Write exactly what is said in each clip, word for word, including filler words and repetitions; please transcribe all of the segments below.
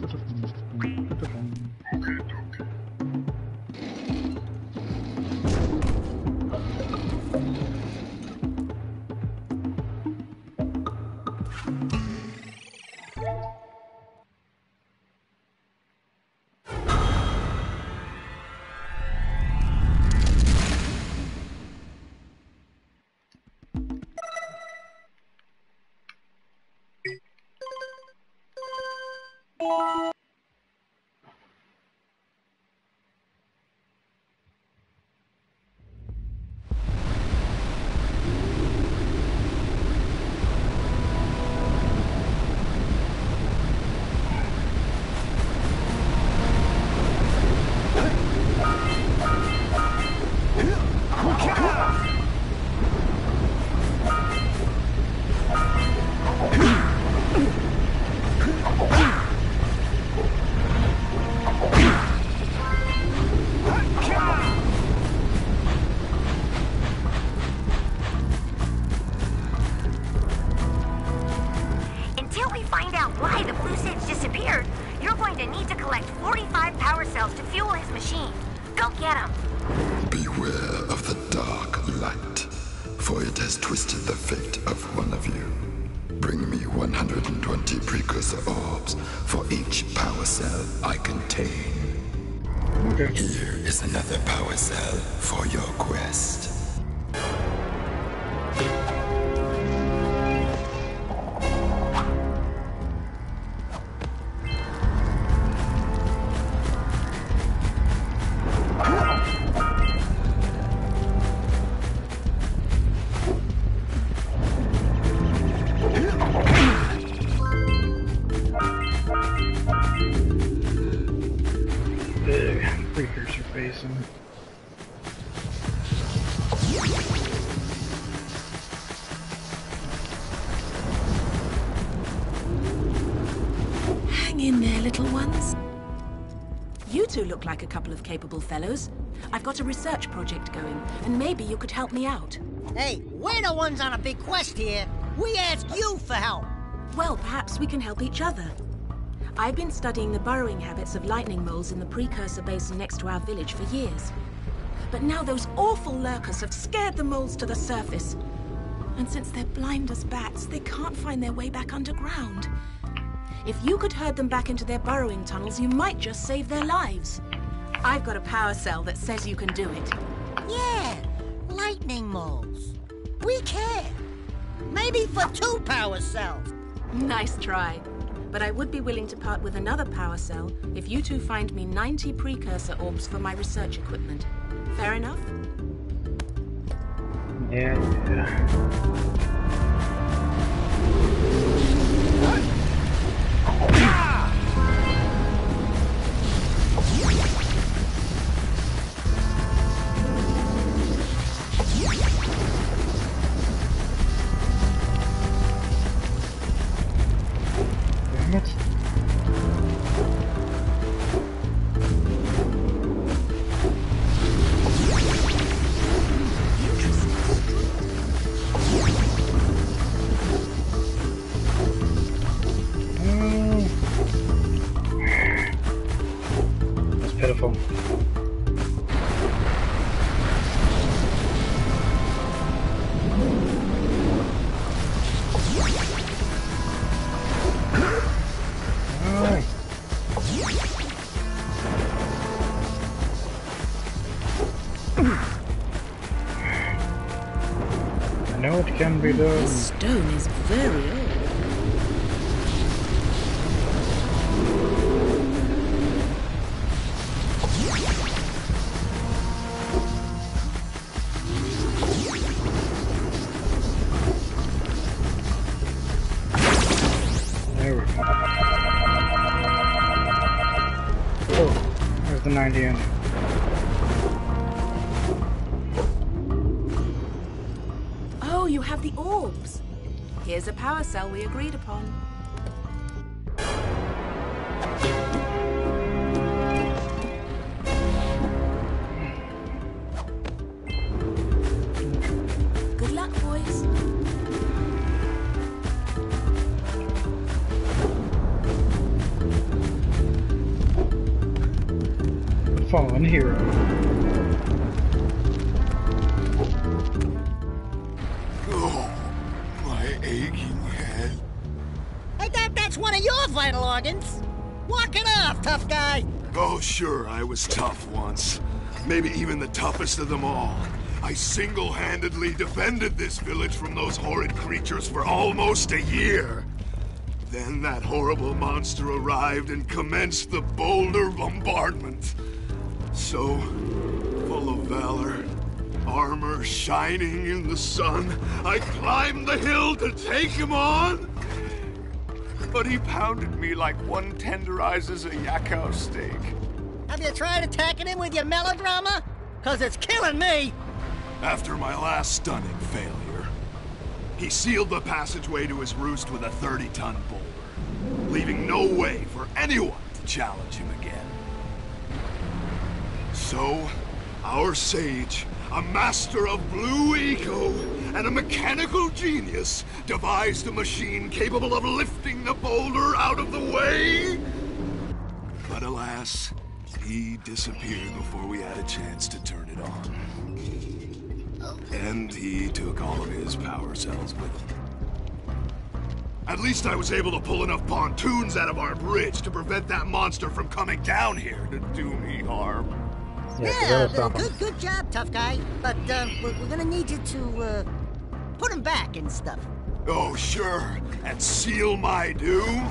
Look like a couple of capable fellows. I've got a research project going, and maybe you could help me out. Hey, we're the ones on a big quest here. We ask you for help. Well, perhaps we can help each other. I've been studying the burrowing habits of lightning moles in the precursor basin next to our village for years. But now those awful lurkers have scared the moles to the surface. And since they're blind as bats, they can't find their way back underground. If you could herd them back into their burrowing tunnels, you might just save their lives. I've got a power cell that says you can do it. Yeah, lightning moles. We care. Maybe for two power cells. Nice try. But I would be willing to part with another power cell if you two find me ninety precursor orbs for my research equipment. Fair enough? Yeah, yeah. Can be done. This stone is very old. There we go. Oh, there's the ninety ending. You have the orbs. Here's a power cell we agreed upon. Good luck, boys. fallen hero. Oh, my aching head. Hey, that, that's one of your vital organs. Walk it off, tough guy. Oh, sure, I was tough once. Maybe even the toughest of them all. I single-handedly defended this village from those horrid creatures for almost a year. Then that horrible monster arrived and commenced the Boulder bombardment. So, full of valor, armor shining in the sun, I climbed the hill to take him on. But he pounded me like one tenderizes a Yakov steak. Have you tried attacking him with your melodrama? Cause it's killing me. After my last stunning failure, he sealed the passageway to his roost with a thirty-ton boulder, leaving no way for anyone to challenge him again. So, our sage, a master of blue eco and a mechanical genius, devised a machine capable of lifting the boulder out of the way. But alas, he disappeared before we had a chance to turn it on. And he took all of his power cells with him. At least I was able to pull enough pontoons out of our bridge to prevent that monster from coming down here to do me harm. Yeah, Yeah, that'll uh, stop him. good, good job, tough guy. But uh, we're, we're gonna need you to uh, put him back and stuff. Oh, sure, and seal my doom?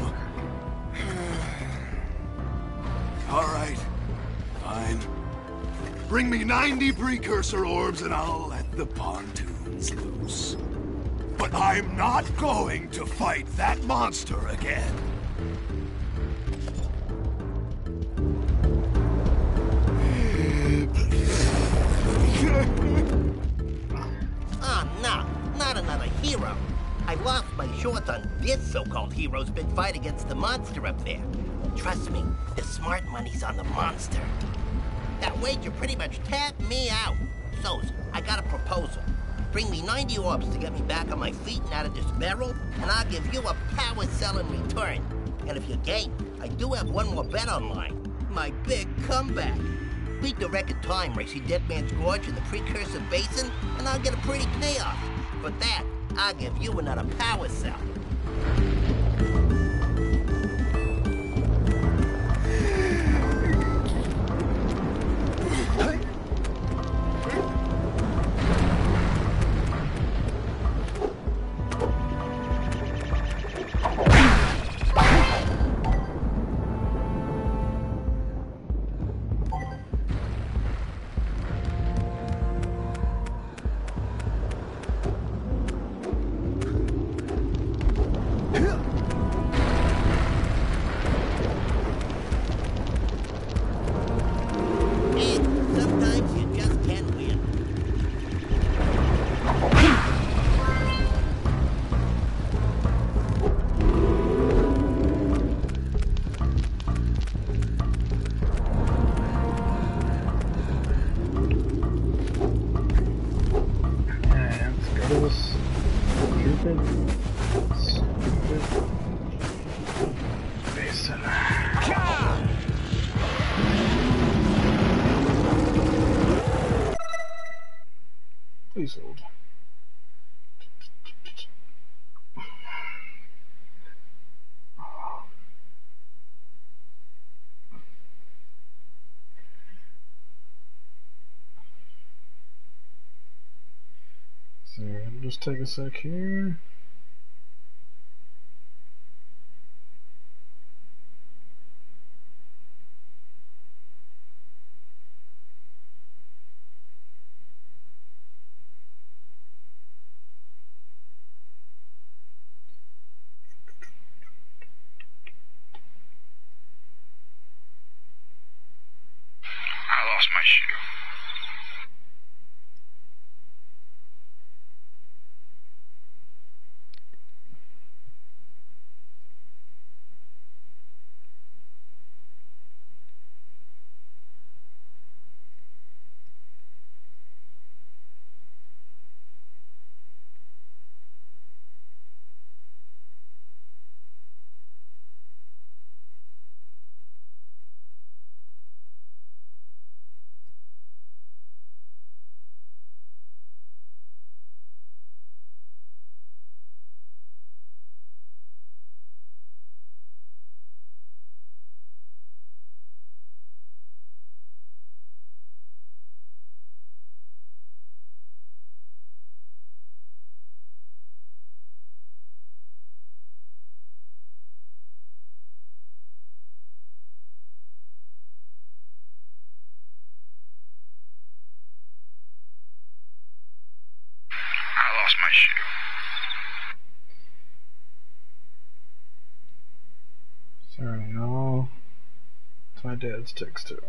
All right, fine. Bring me ninety precursor orbs and I'll let the pontoons loose. But I'm not going to fight that monster again. Ah, no, not another hero. I lost my shorts on this so-called hero's big fight against the monster up there. Trust me, the smart money's on the monster. That wager pretty much tapped me out. So, I got a proposal. Bring me ninety orbs to get me back on my feet and out of this barrel, and I'll give you a power cell in return. And if you're game, I do have one more bet online. My big comeback. Beat the record time racing Dead Man's Gorge in the Precursor Basin, and I'll get a pretty payoff. For that, I'll give you another power cell. And sometimes you just can't win. And let's go to this stupid, stupid basin. Please hold. So, it'll just take a sec here. I lost my shoe. shoe. Sorry, y'all. It's my dad's text tone.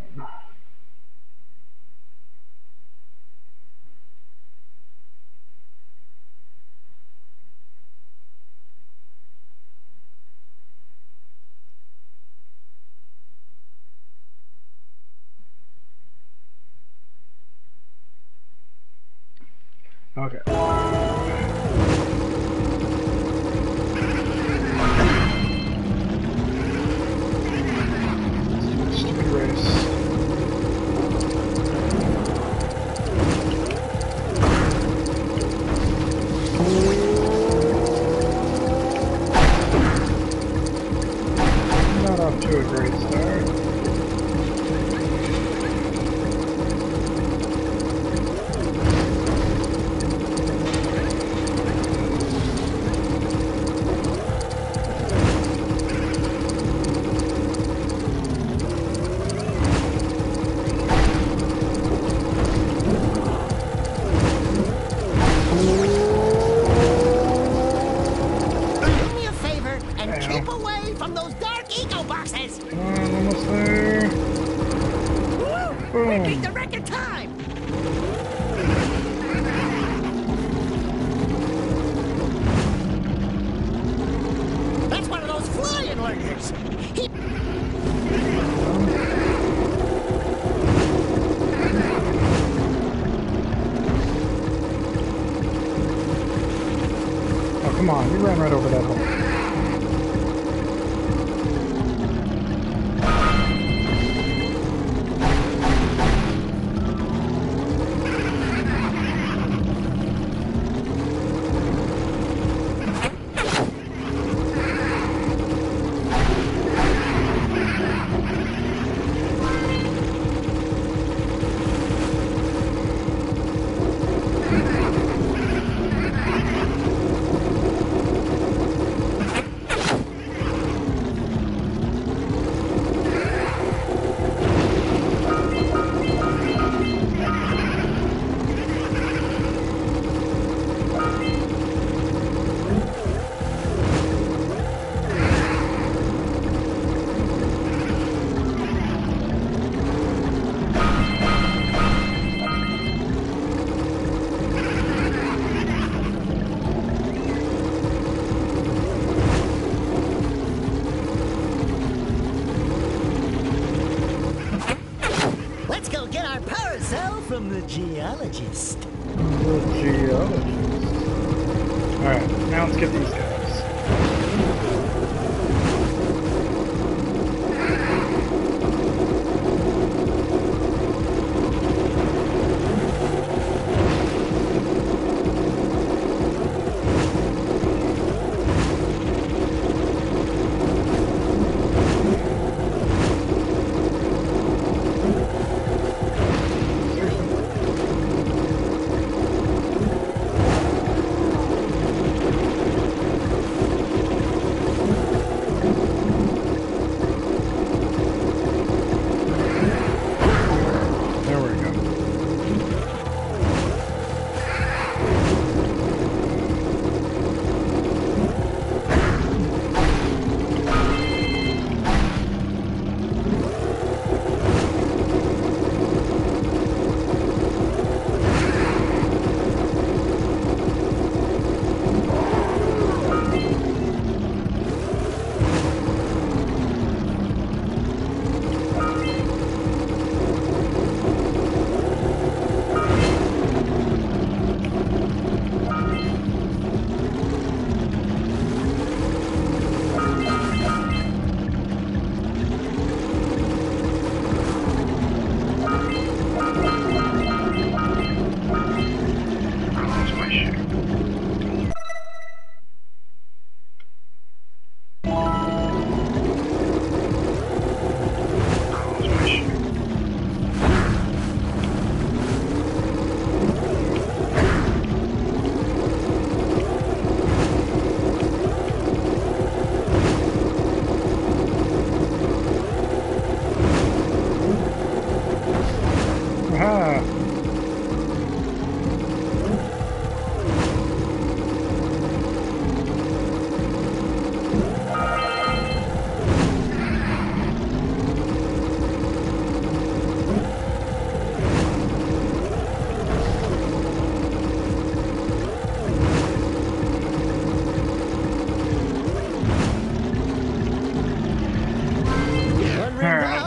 Okay. Stupid race. Not off to a great start. Do me a favor and keep away from those dark eco boxes. Come on, almost there. Woo! We Boom. beat the record time. That's one of those flying lurkers. He Oh, come on, you ran right over that hole. Let's go get our power cell from the geologist. The geologist. Alright, now let's get these guys.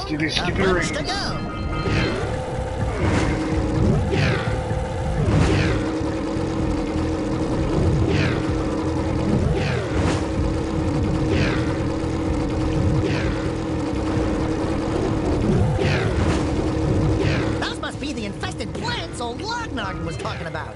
do these A stupid bunch rings. to go. Those must be the infested plants old Lognoggin was talking about.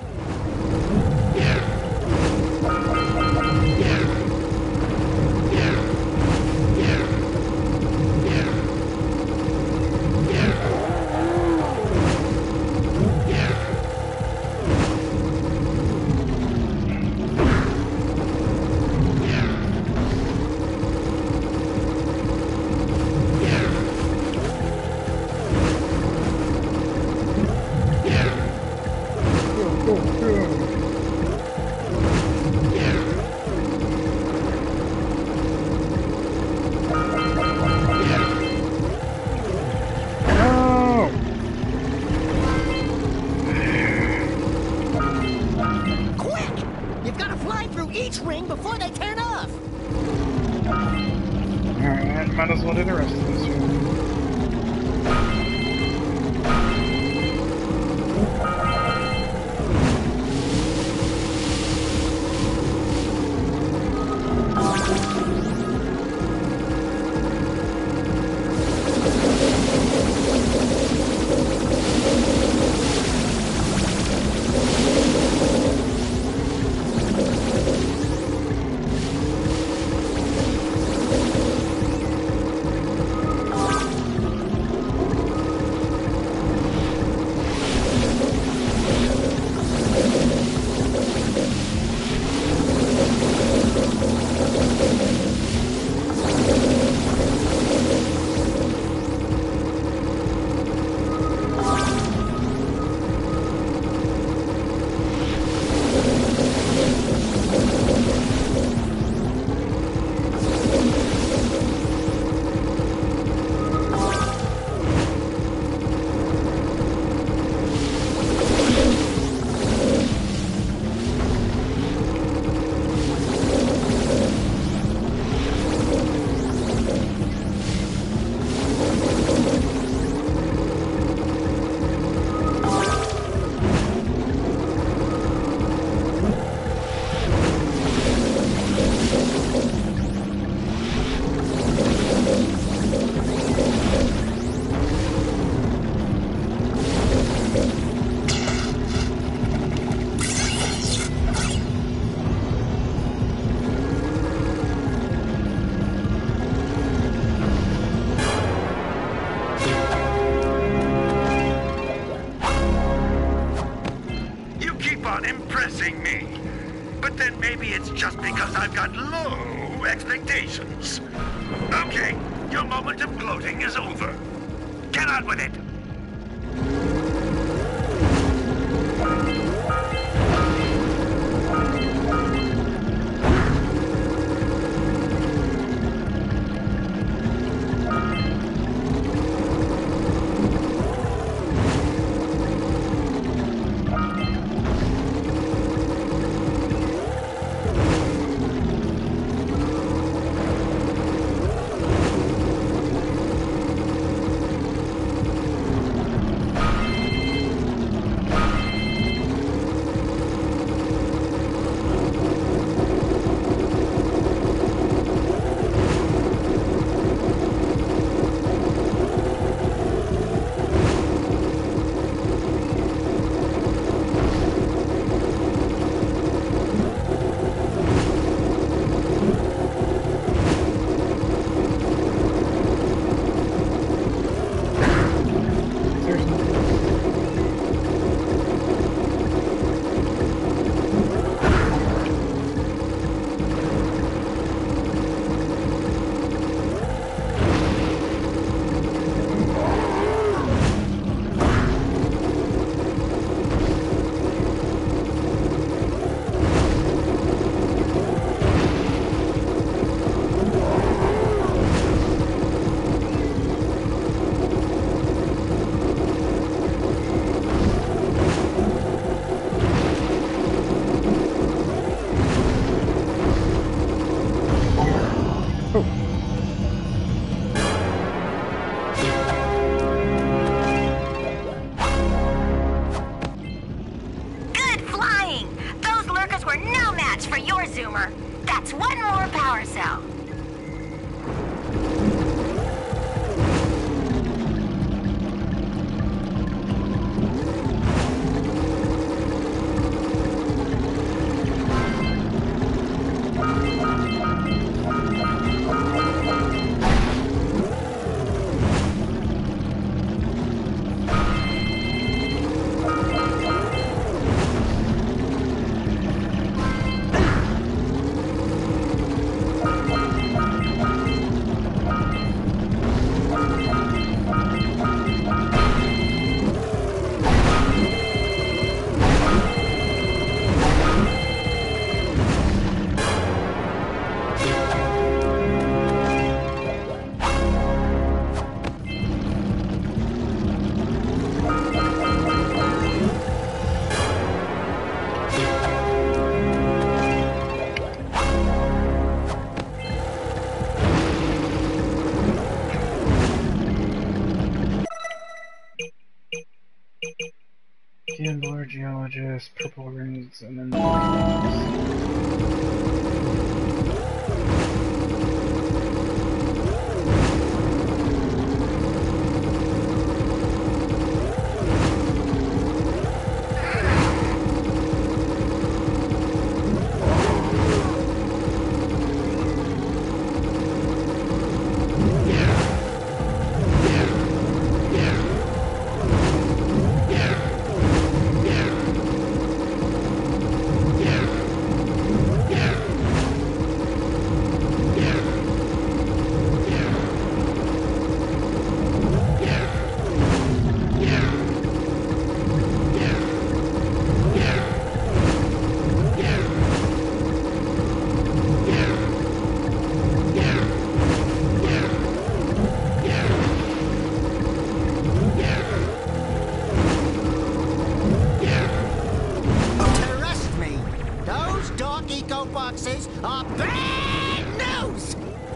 Quick! You've got to fly through each ring before they turn off. Alright, might as well do the rest of this one. You keep on impressing me. But then maybe it's just because I've got low expectations. Okay, your moment of gloating is over. Get on with it. cell. Gambler, geologist, purple rings, and then boxes are bad news!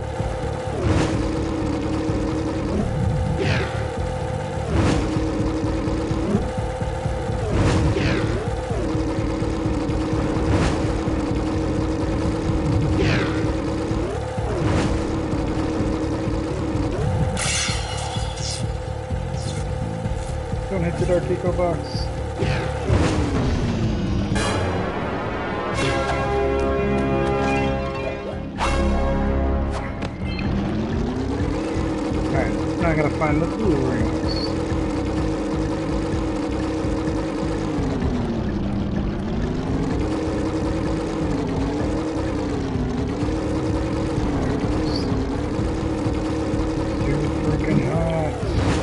Don't hit the Dark Eco box. Alright, now I gotta find the blue rings. Too freaking hot.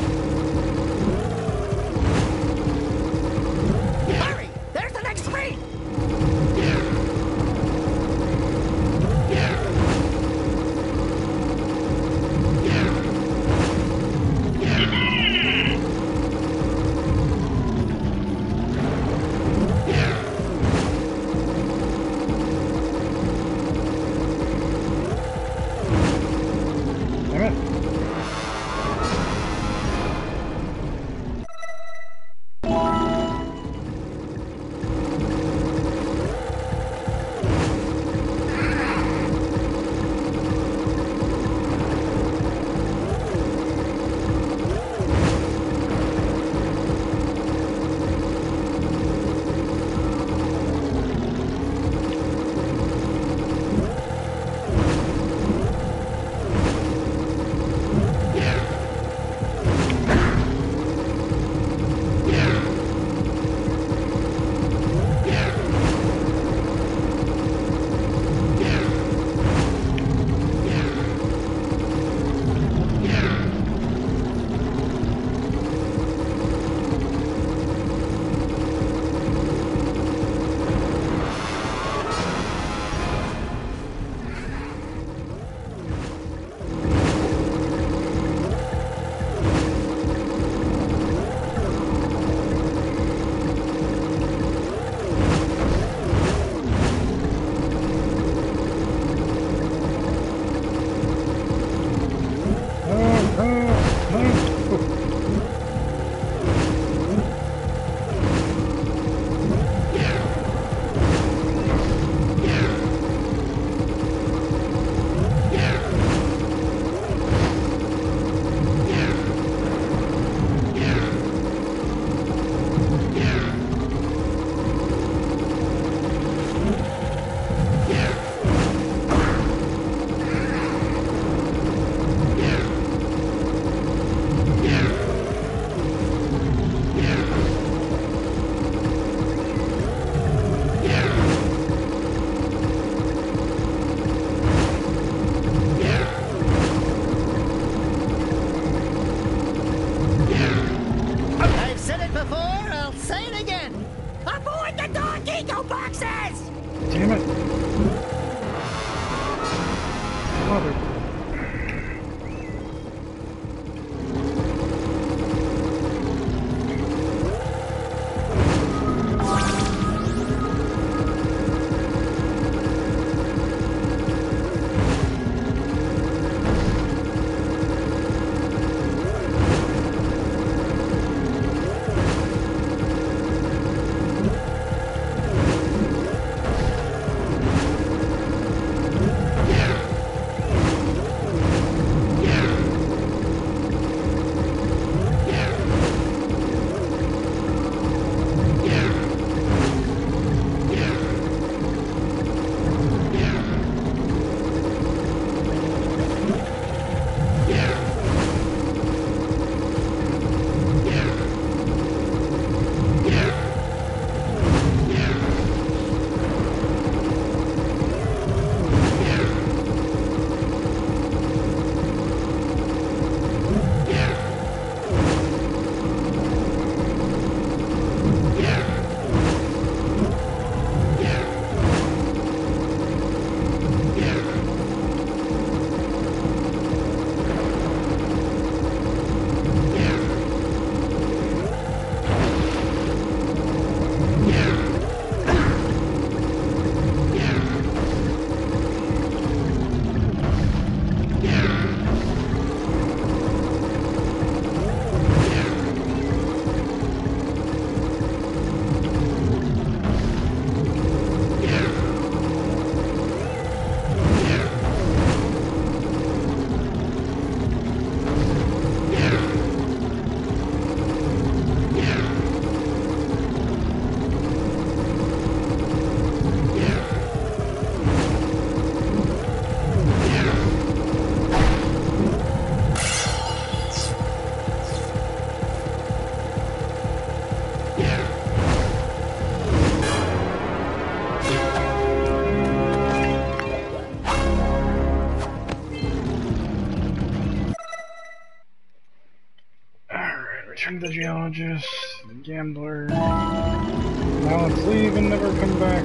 Hurry! There's the next ring! Mother. The geologist, the gambler. Now let's leave and never come back.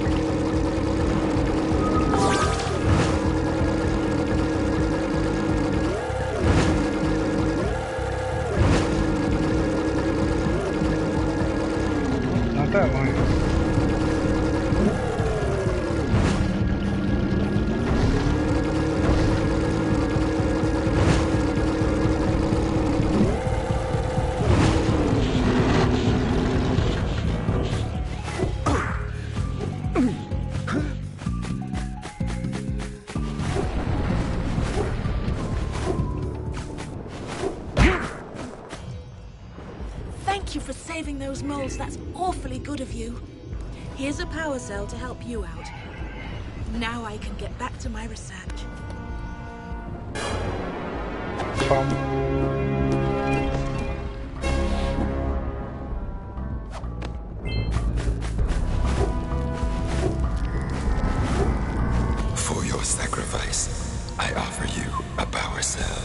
Not that way. Those moles, that's awfully good of you. Here's a power cell to help you out. Now I can get back to my research. Bum. For your sacrifice, I offer you a power cell.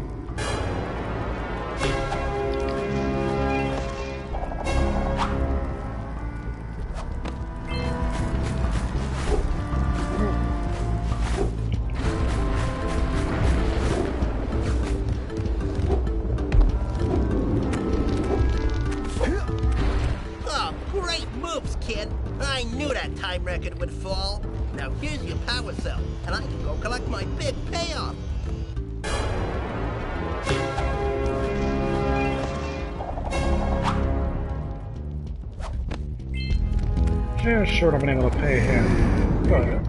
Record would fall. Now here's your power cell, and I can go collect my big payoff. Yeah, sure, I've been able to pay him, but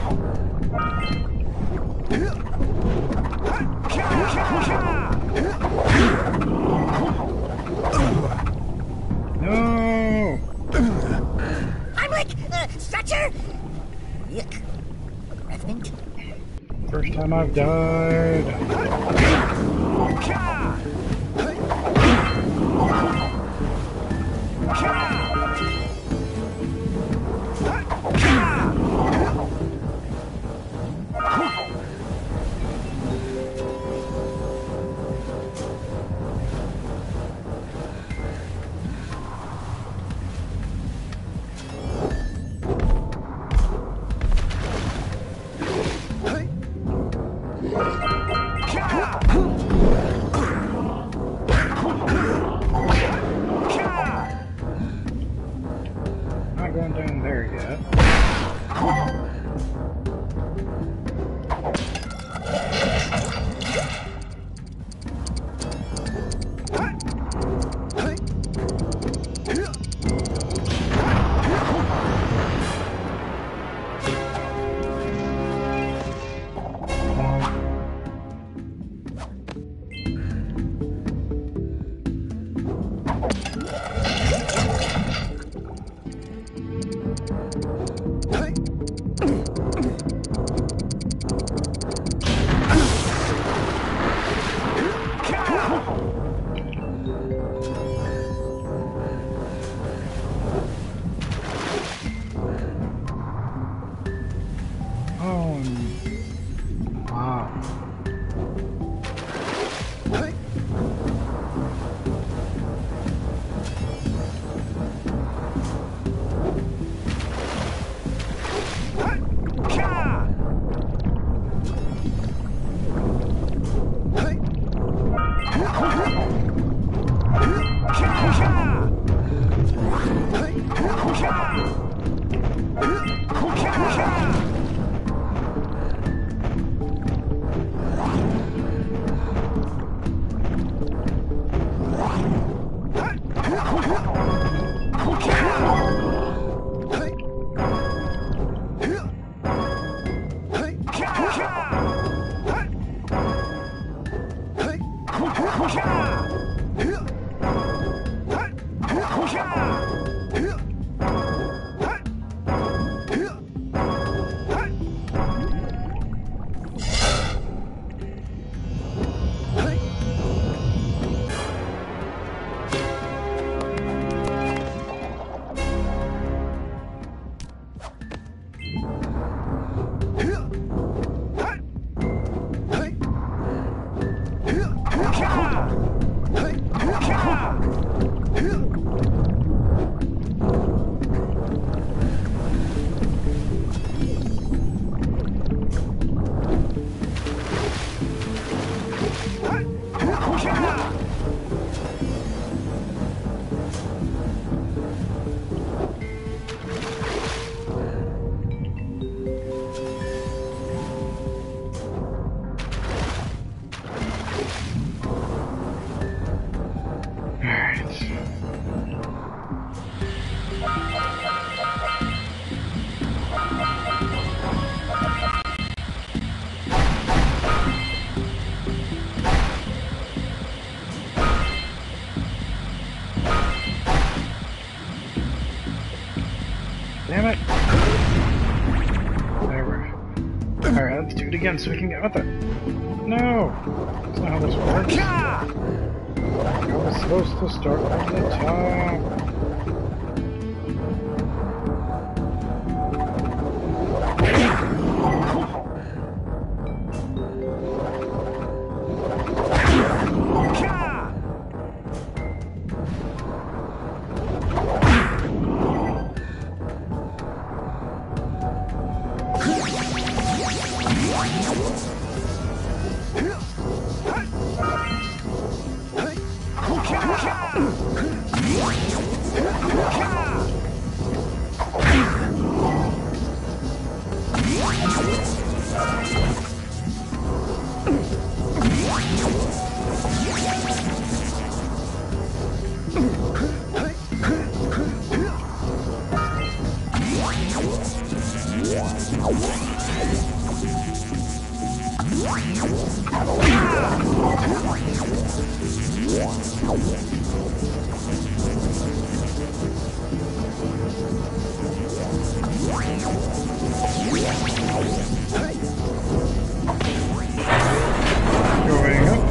No! Heimlich! Uh, Stretcher! Yuck. Revenant? First time I've died. Not going down there yet. Oh, wow. Damn it! There we're... Alright, let's do it again so we can get with it. No! That's not how this works. I was supposed to start from the top. Yeah. Going up.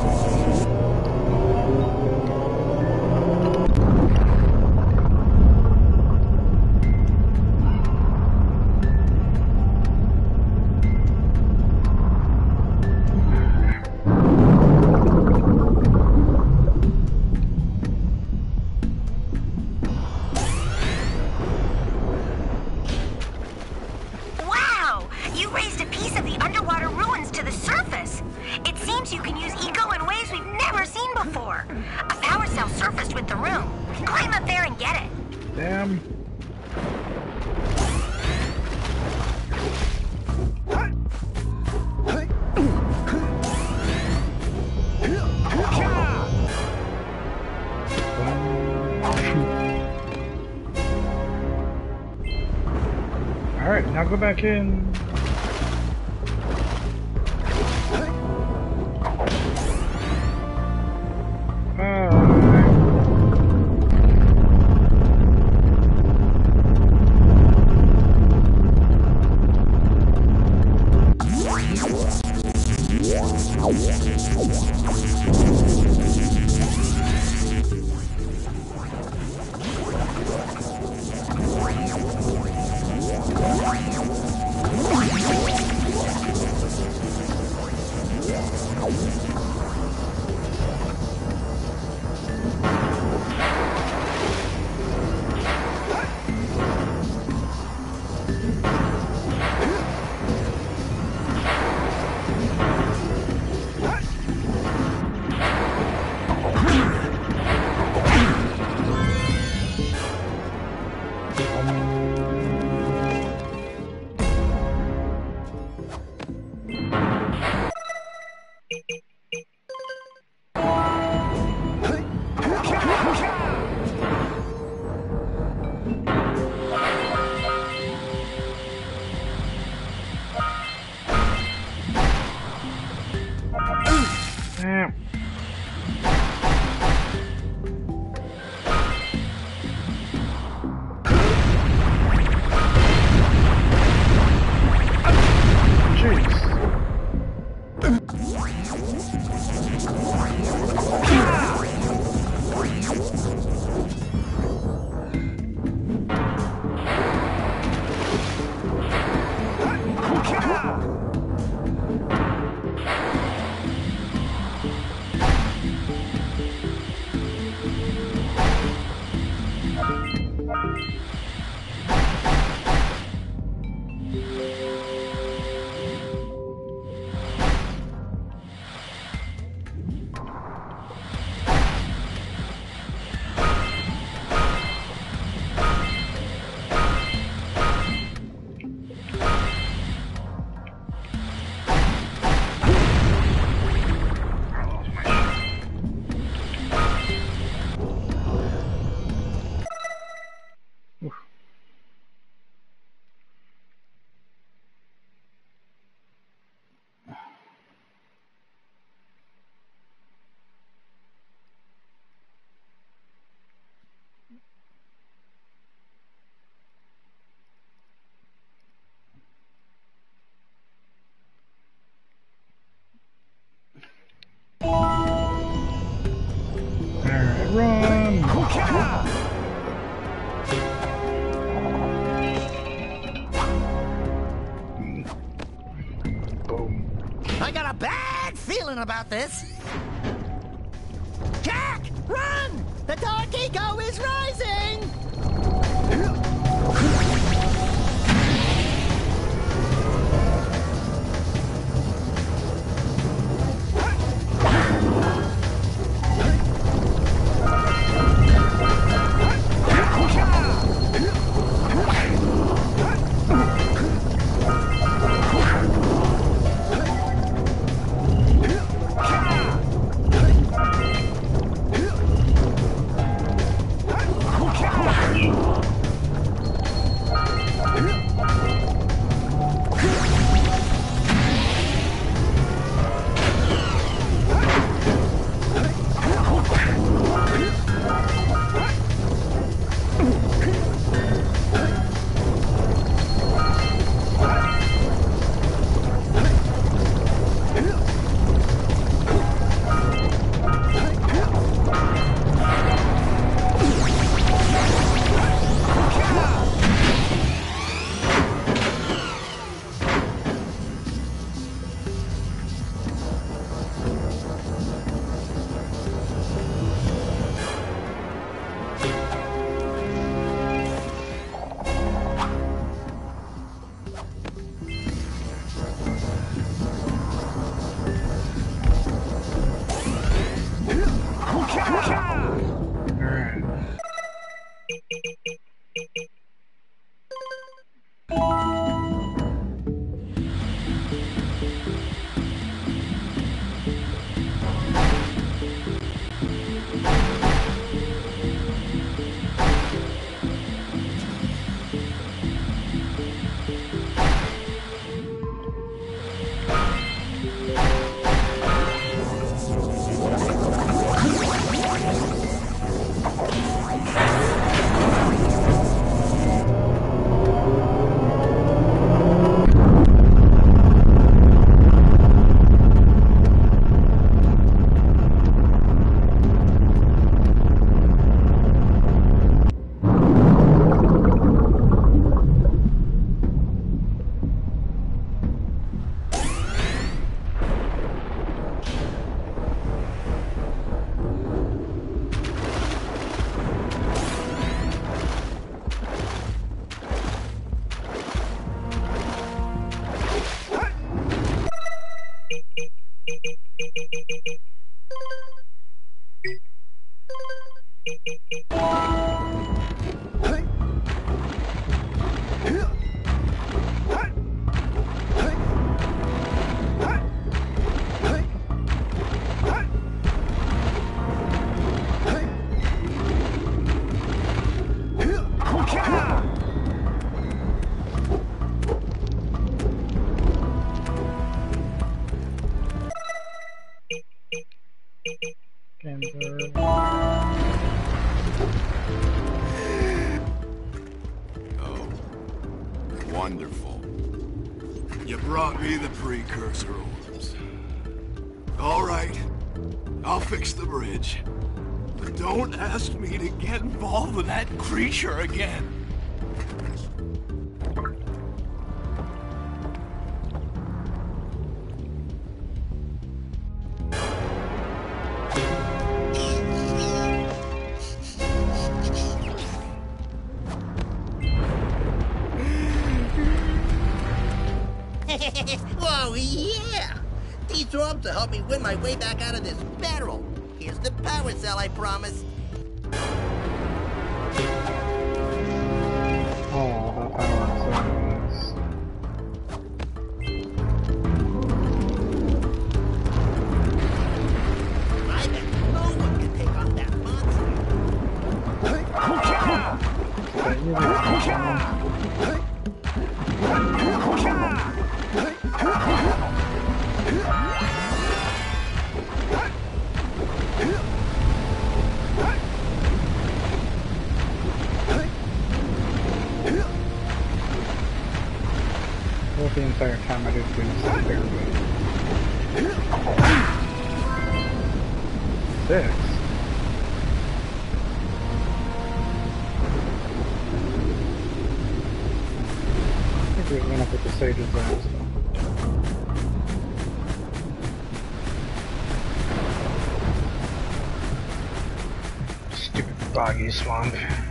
Wow! You raised a piece of the underwater ruins to the surface. It seems you can use eco in ways we've never seen before. A power cell surfaced with the room. Climb up there and get it. Damn. Alright, now go back in. Damn. Run! I got a bad feeling about this. Jack, run! The dark eco is rising! Alright. Oh, wonderful. You brought me the precursor orbs. All right, I'll fix the bridge. But don't ask me to get involved with that creature again. Whoa, yeah! These orbs will help me win my way back out of this barrel. Here's the power cell I promised. Oh, the power cells. I bet no one can take on that monster. That really is well, the entire time I didn't do this there, but six. I think we went up with the sages there, so. Stupid boggy swamp.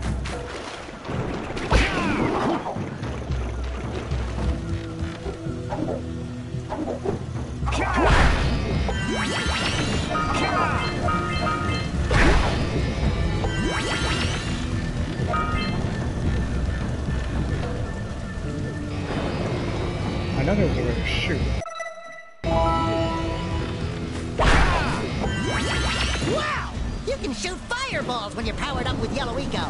I know there's a way to shoot. Wow! You can shoot fireballs when you're powered up with Yellow Eco.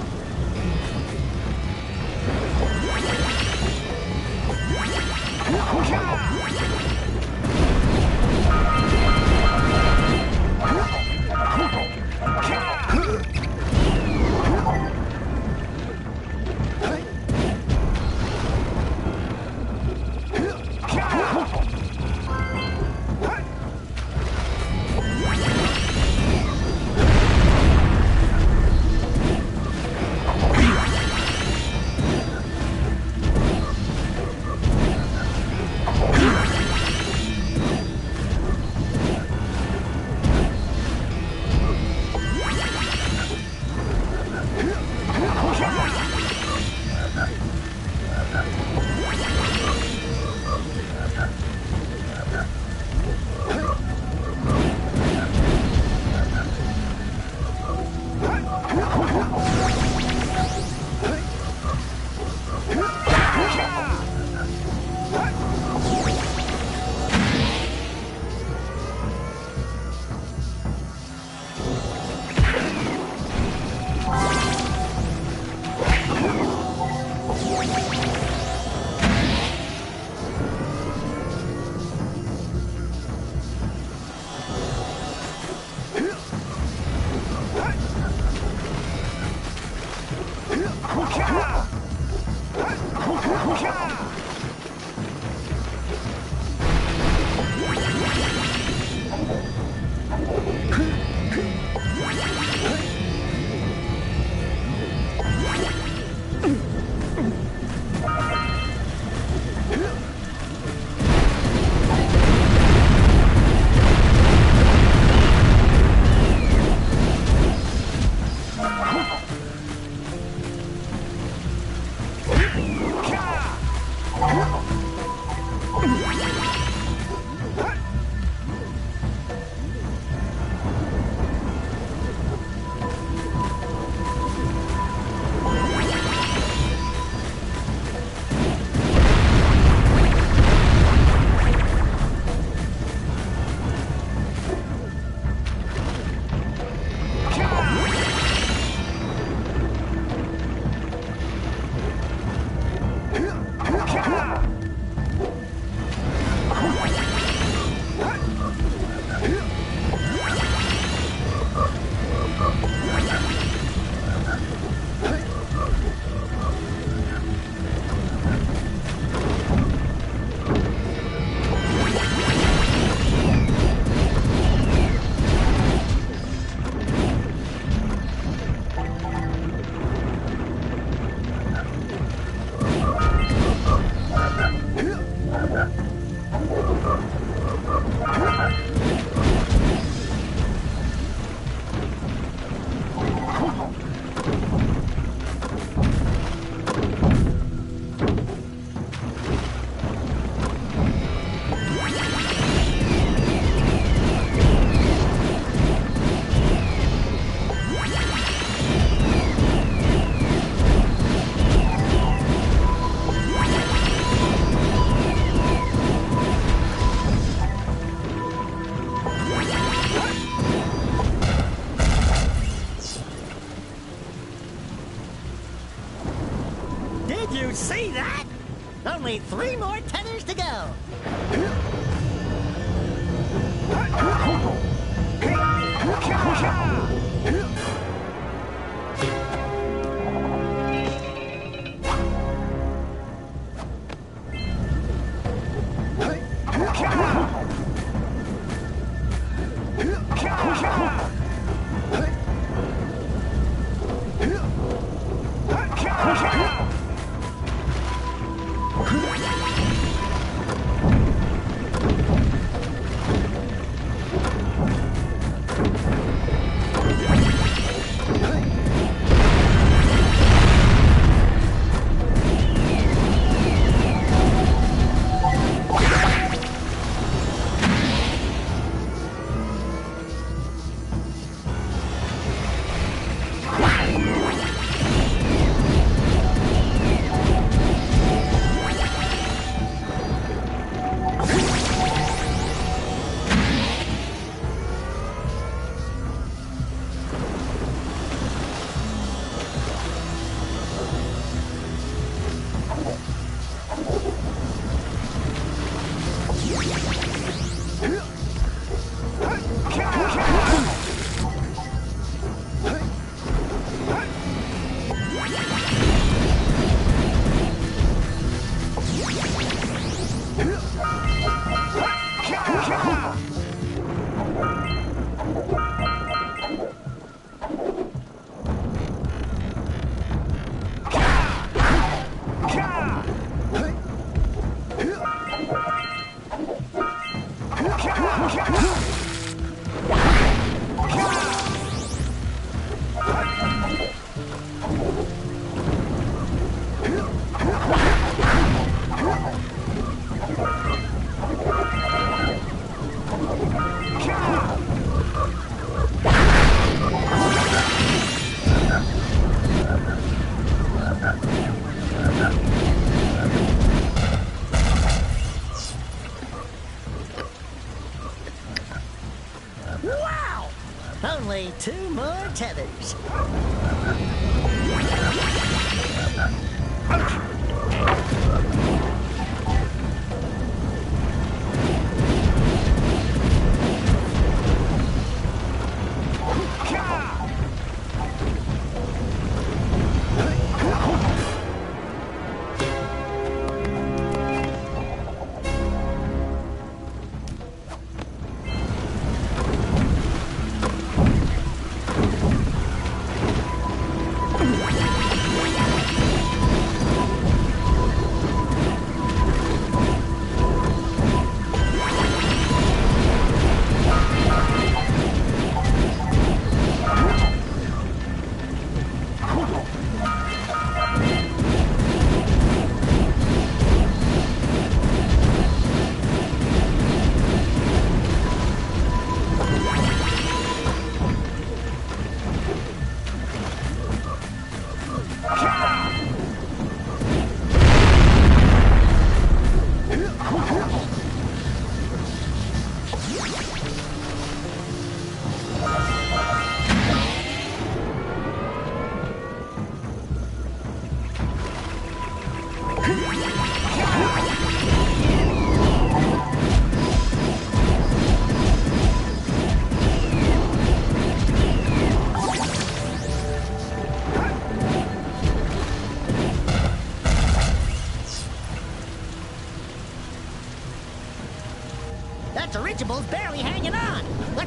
Did you see that? Only three more tethers to go. Wow! Only two more tethers. That dirigible's barely hanging on. What?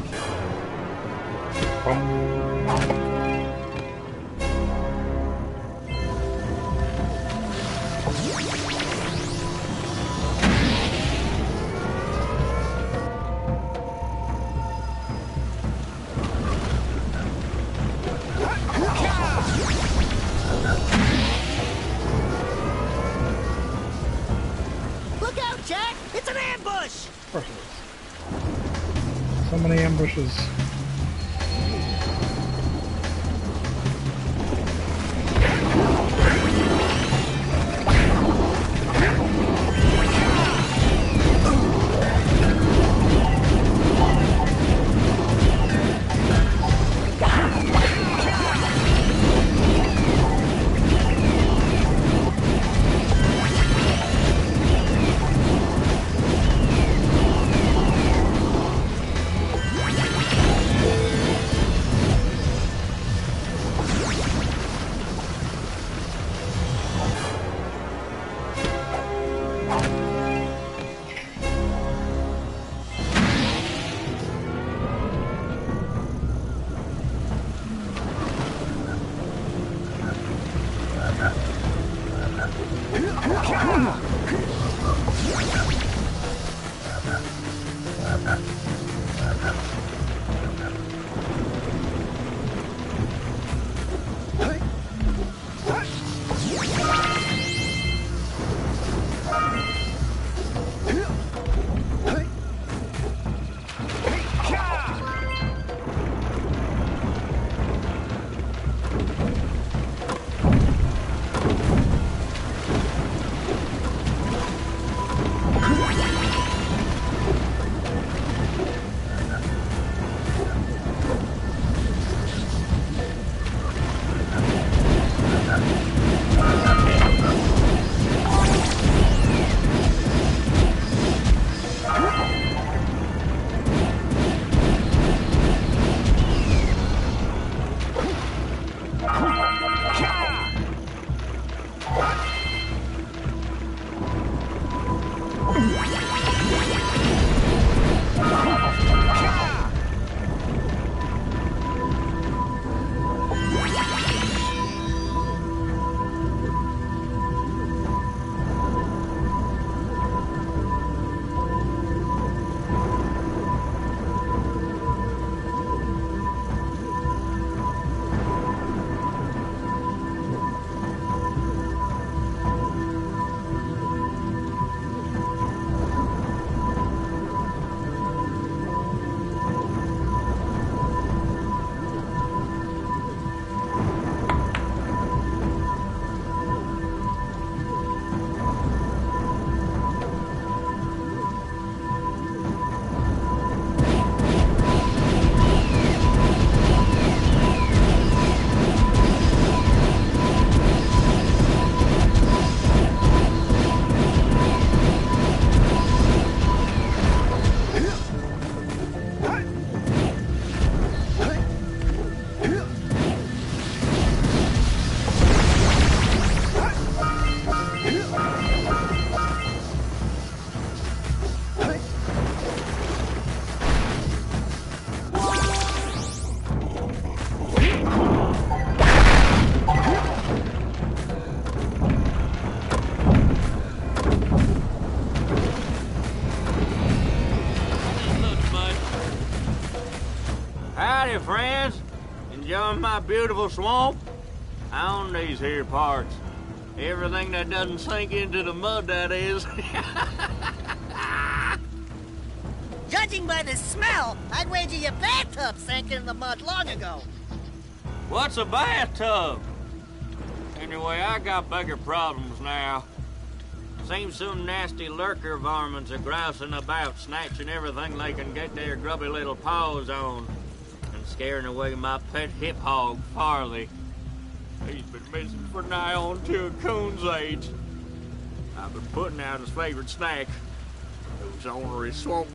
Look out, Jack! It's an ambush! Of course it is. So many ambushes. Howdy, friends. Enjoying my beautiful swamp? I own these here parts. Everything that doesn't sink into the mud, that is. Judging by the smell, I'd wager your bathtub sank in the mud long ago. What's a bathtub? Anyway, I got bigger problems now. Seems some nasty lurker varmints are grousing about, snatching everything they can get their grubby little paws on, and scaring away my pet hip hog, Farley. He's been missing for nigh on to a coon's age. I've been putting out his favorite snack, those ornery swamp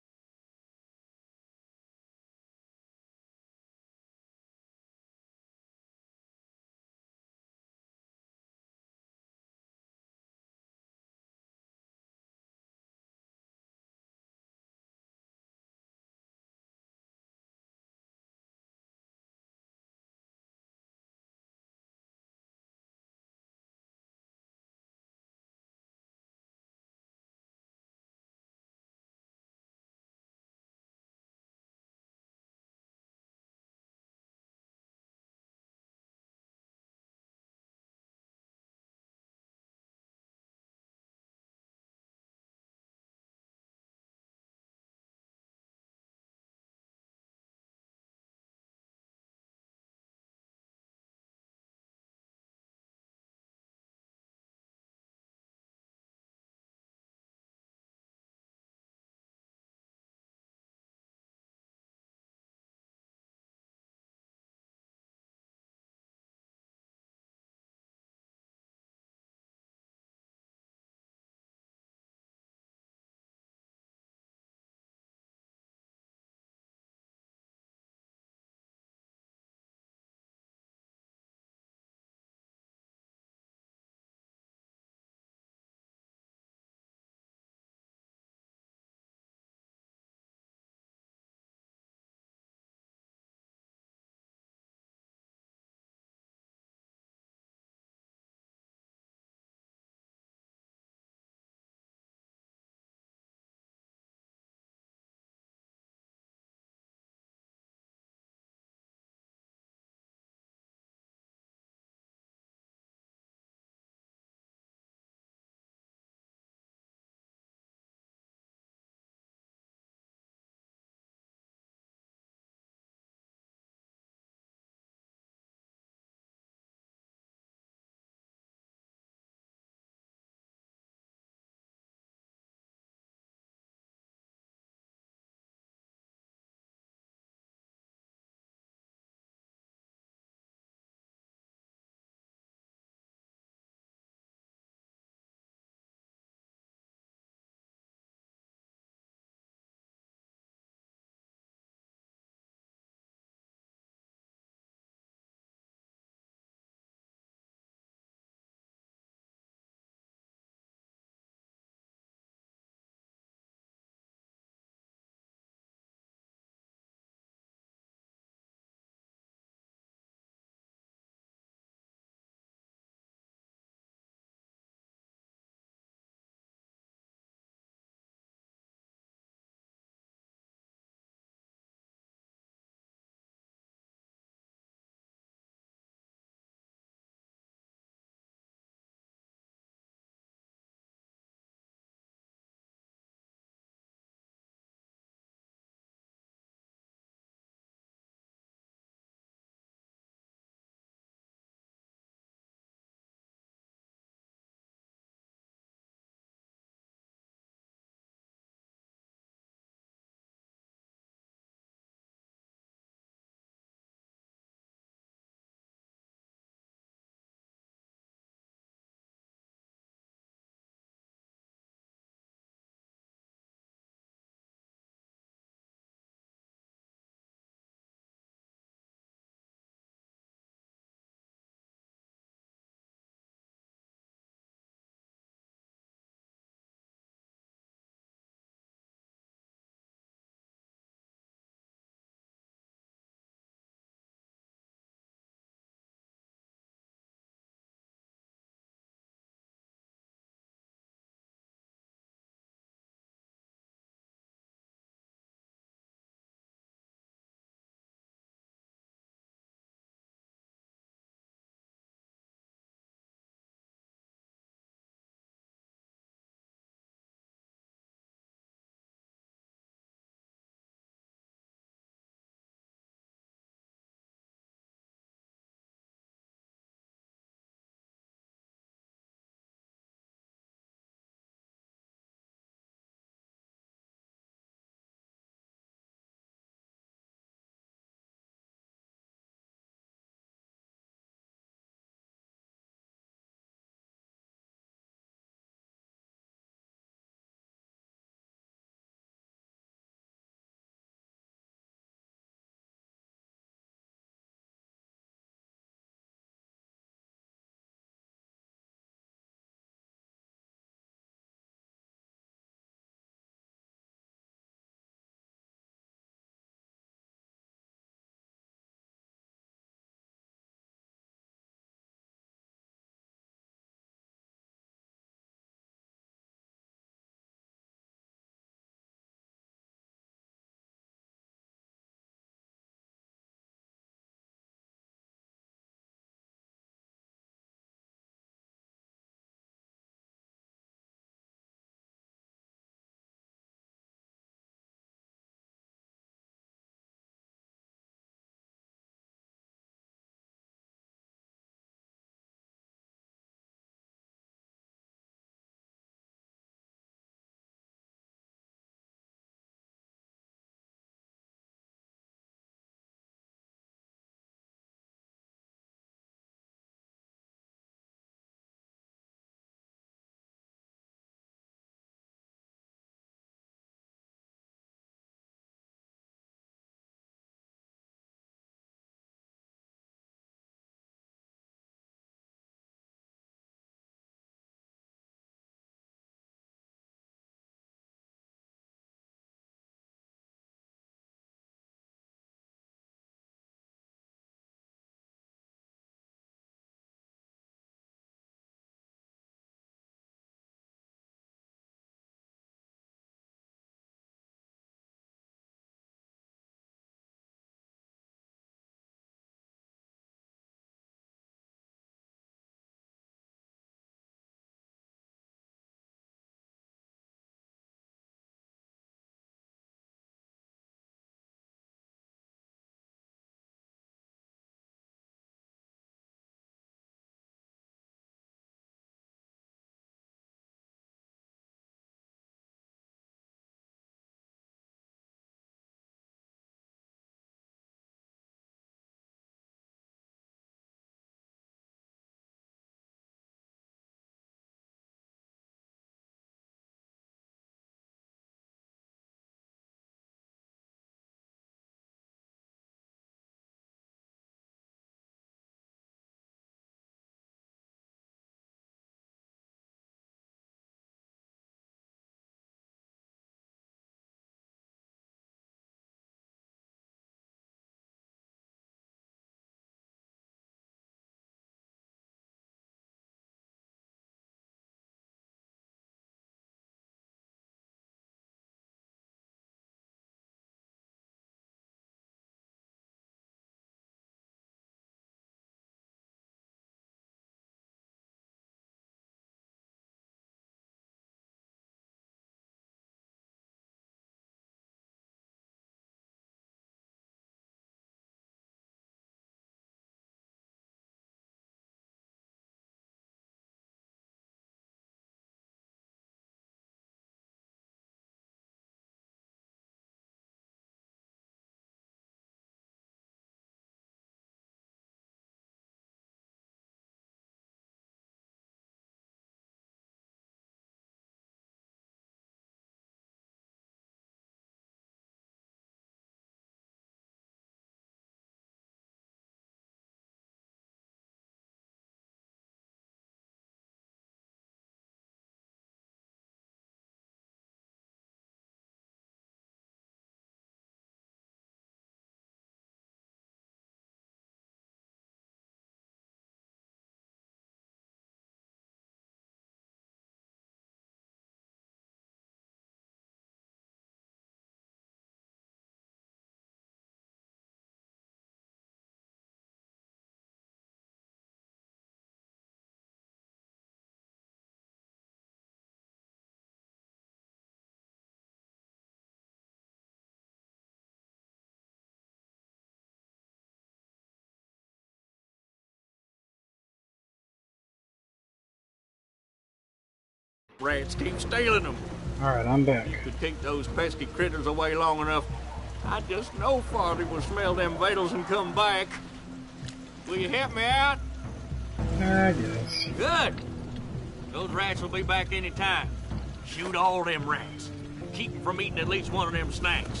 Rats keep stealing them. Alright, I'm back. To keep those pesky critters away long enough, I just know Farley will smell them vitals and come back. Will you help me out? I guess. Good. Those rats will be back any time. Shoot all them rats. Keep them from eating at least one of them snacks.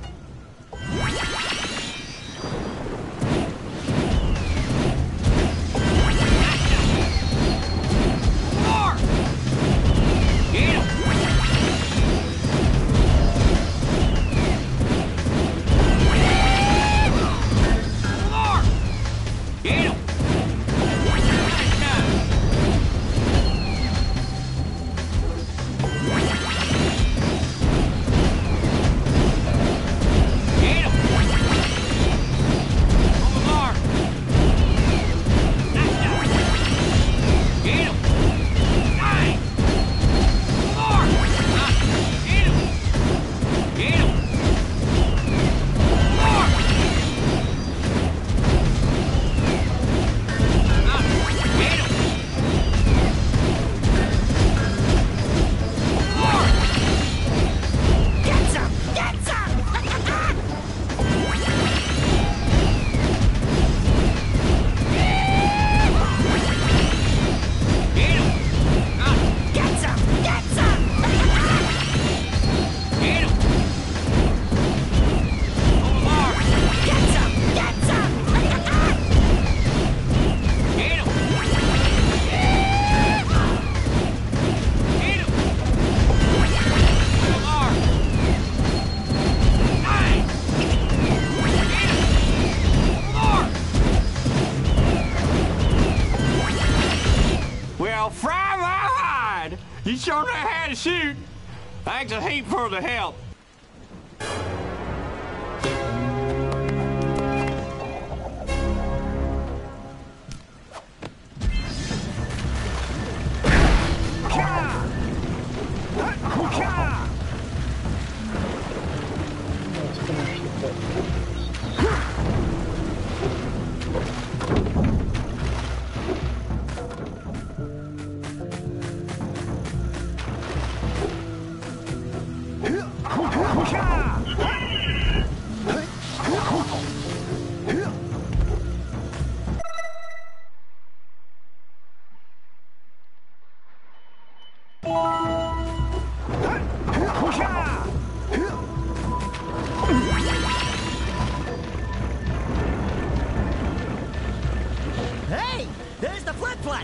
More! Get him! More! Get him! You sure know how to shoot. Thanks a heap for the help. Hey, there's the flip-flop.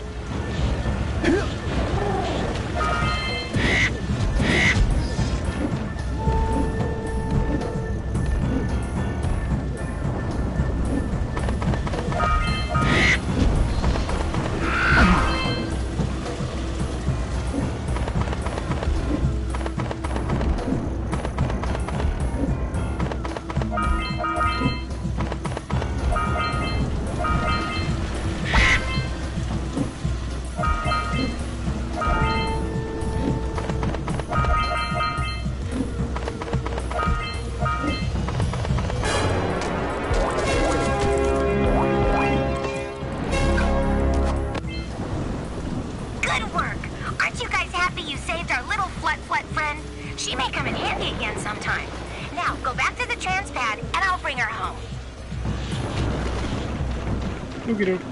She may come in handy again sometime. Now, go back to the transpad, and I'll bring her home. Okie doke.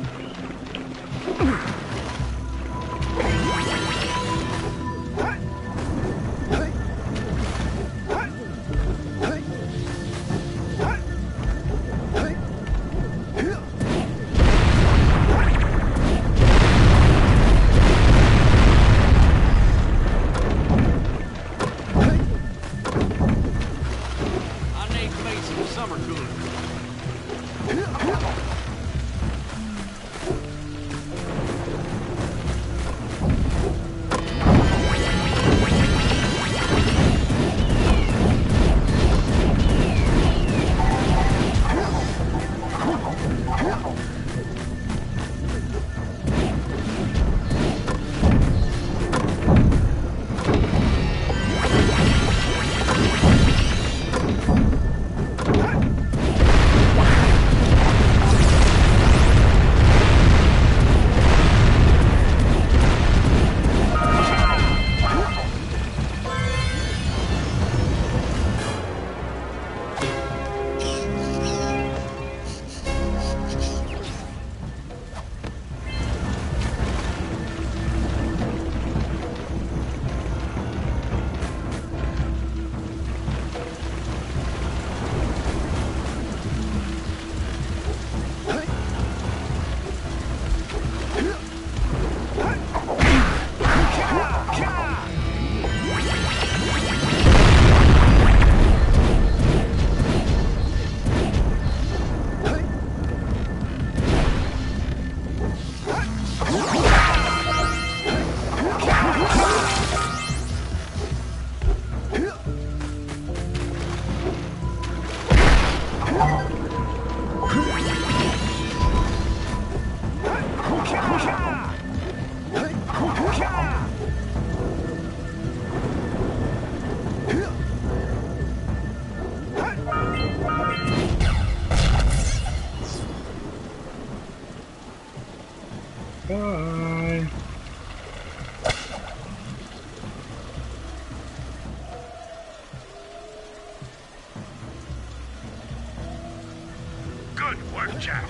Good work, Jack.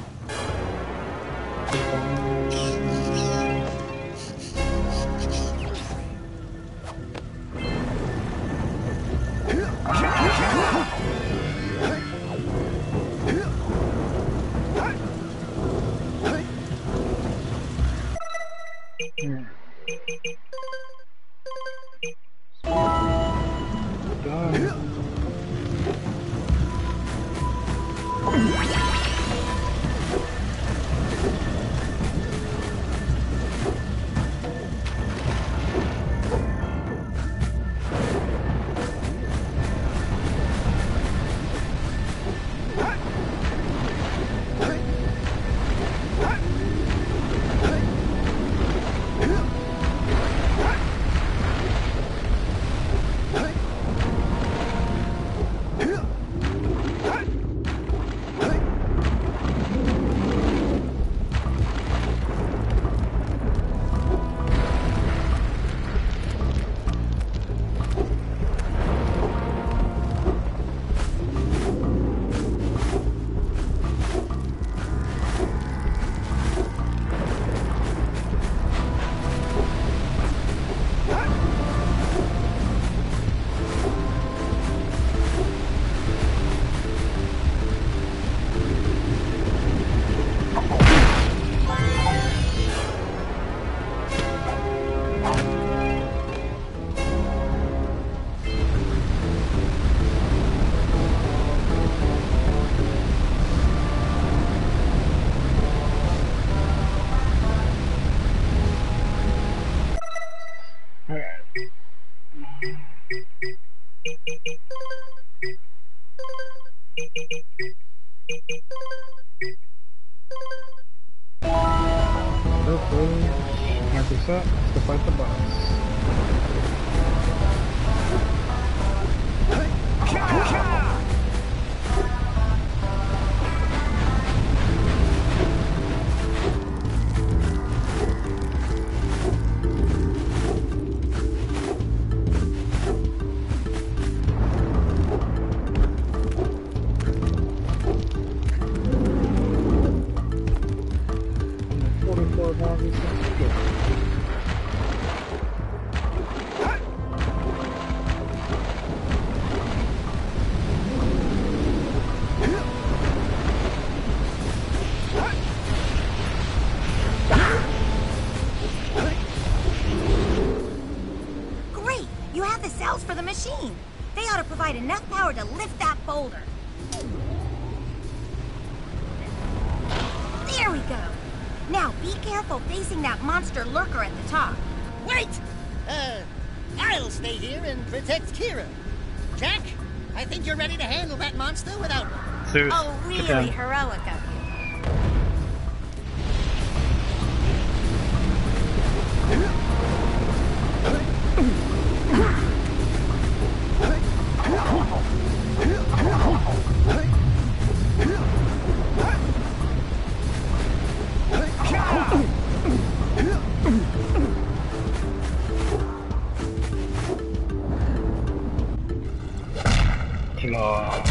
Hmm. Done. Hopefully, mark this up to fight the boss. forty-four more of these things to go. Great! You have the cells for the machine. They ought to provide enough power to lift that boulder. There we go. Now, be careful facing that monster lurker at the top. Wait! Uh, I'll stay here and protect Kira. Jack, I think you're ready to handle that monster without me. Suit. Oh, really Get down. heroic of you. Claw.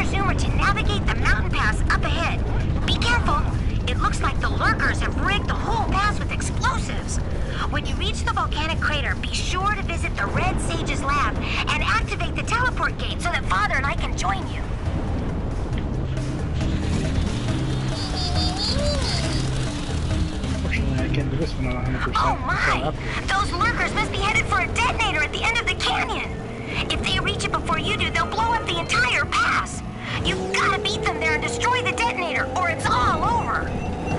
zoomer to navigate the mountain pass up ahead. Be careful. It looks like the lurkers have rigged the whole pass with explosives. When you reach the volcanic crater, be sure to visit the Red Sage's lab and activate the teleport gate so that Father and I can join you. Unfortunately, I can't do this one on one hundred percent. Oh my! Those lurkers must be headed for a detonator at the end of the canyon. If they reach it before you do, they'll blow up the entire pass. You've got to beat them there and destroy the detonator, or it's all over.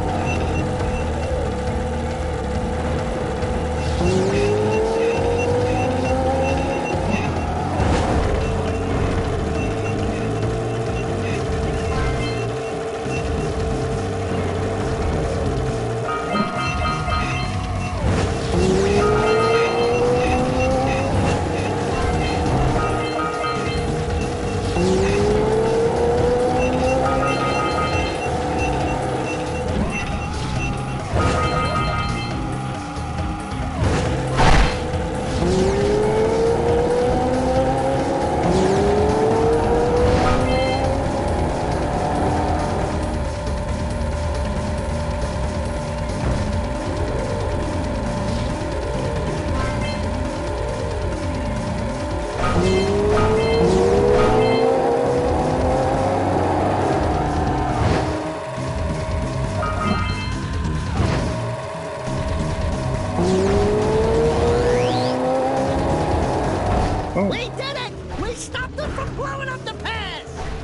We did it! We stopped them from blowing up the pass!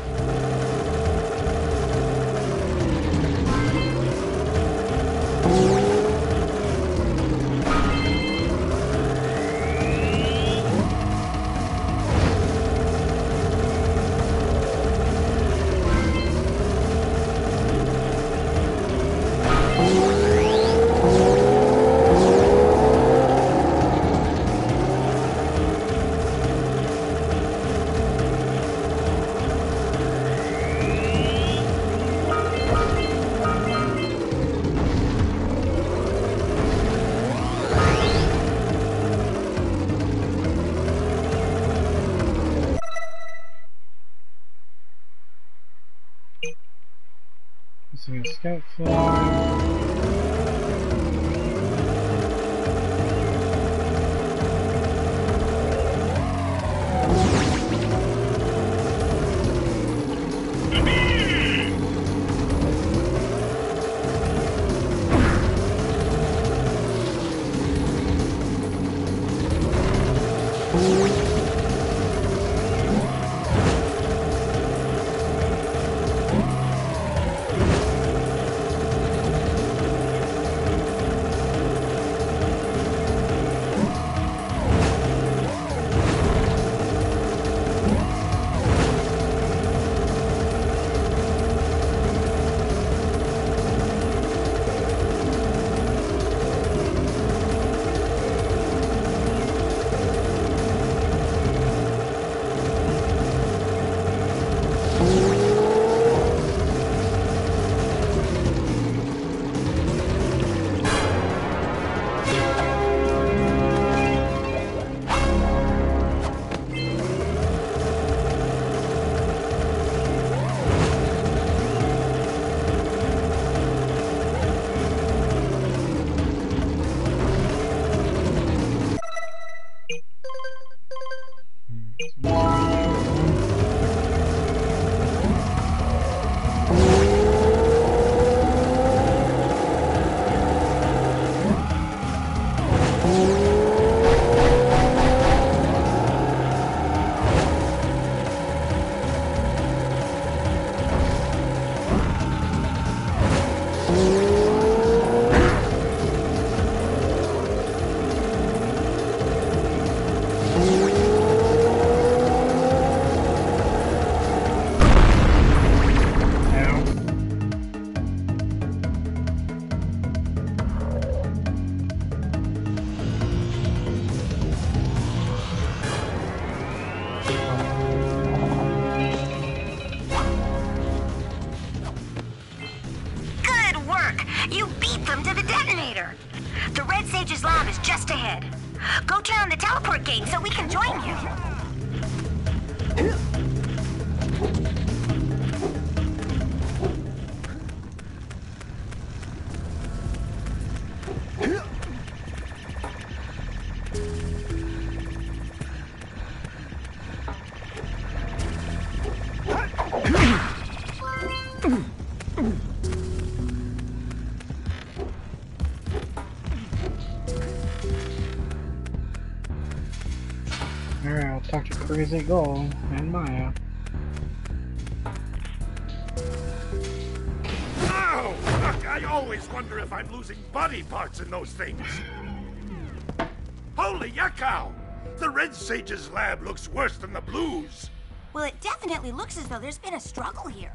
Missing a scout flag. You beat them to the detonator. The Red Sage's lab is just ahead. Go turn on the teleport gate so we can join you. Alright, I'll talk to Crazy Gull and Maya. Oh, look, I always wonder if I'm losing body parts in those things. Holy yakow! The Red Sage's lab looks worse than the Blues. Well, it definitely looks as though there's been a struggle here.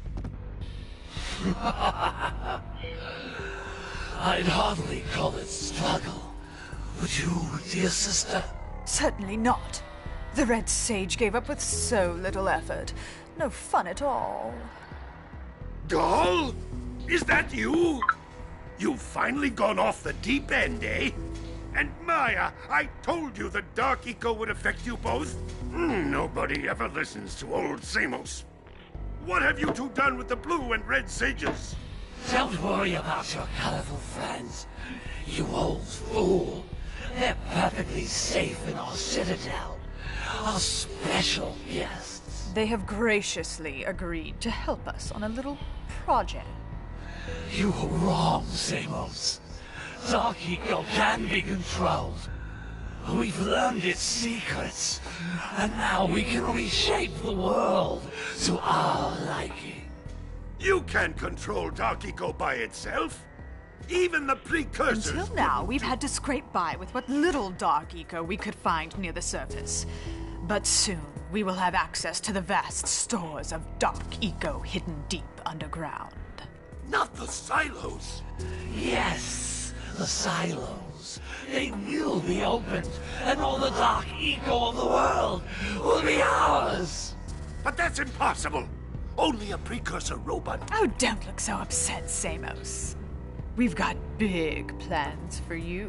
I'd hardly call it struggle. Would you, dear sister? Certainly not. The Red Sage gave up with so little effort. No fun at all. Gull? Is that you? You've finally gone off the deep end, eh? And Maya, I told you the Dark Eco would affect you both. Mm, nobody ever listens to old Samos. What have you two done with the Blue and Red Sages? Don't worry about your colorful friends, you old fool. They're perfectly safe in our citadel. Our special guests. They have graciously agreed to help us on a little project. You were wrong, Samos. Dark Eco can be controlled. We've learned its secrets, and now we can reshape the world to our liking. You can't control Dark Eco by itself. Even the precursors... Until now, we've had to scrape by with what little Dark Eco we could find near the surface. But soon, we will have access to the vast stores of Dark Eco hidden deep underground. Not the silos! Yes, the silos. They will be opened, and all the Dark Eco of the world will be ours! But that's impossible! Only a precursor robot... Oh, don't look so upset, Samos. We've got big plans for you.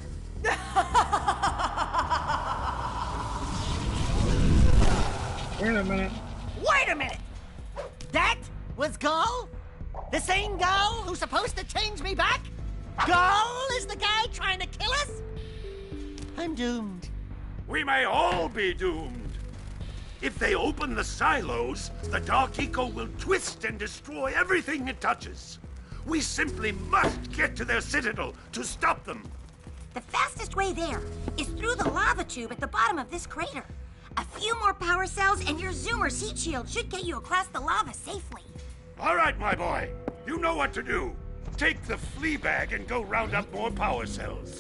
Wait a minute. Wait a minute! That was Gull? The same Gull who's supposed to change me back? Gull is the guy trying to kill us? I'm doomed. We may all be doomed. If they open the silos, the Dark Eco will twist and destroy everything it touches. We simply must get to their citadel to stop them. The fastest way there is through the lava tube at the bottom of this crater. A few more power cells and your Zoomer's heat shield should get you across the lava safely. All right, my boy. You know what to do. Take the flea bag and go round up more power cells.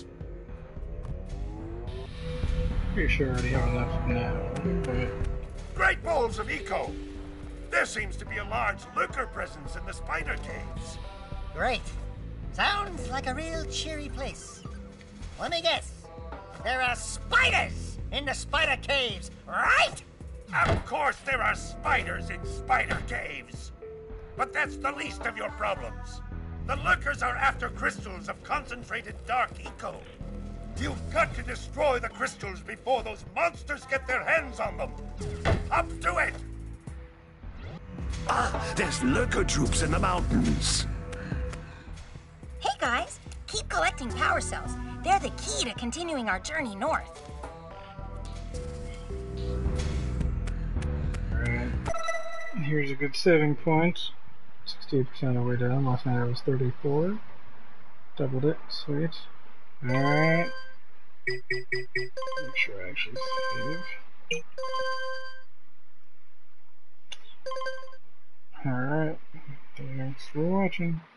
Pretty sure I already have enough now. But... Great balls of eco! There seems to be a large lurker presence in the spider caves. Great. Sounds like a real cheery place. Let me guess. There are spiders in the spider caves, right? Of course there are spiders in spider caves. But that's the least of your problems. The lurkers are after crystals of concentrated Dark Eco. You've got to destroy the crystals before those monsters get their hands on them. Up to it! Ah, there's lurker troops in the mountains. Hey guys, keep collecting power cells. They're the key to continuing our journey north. Alright. Here's a good saving point. sixty-eight percent of the way down. Last night I was thirty-four. Doubled it. Sweet. Alright. Make sure I actually save. Alright. Thanks for watching.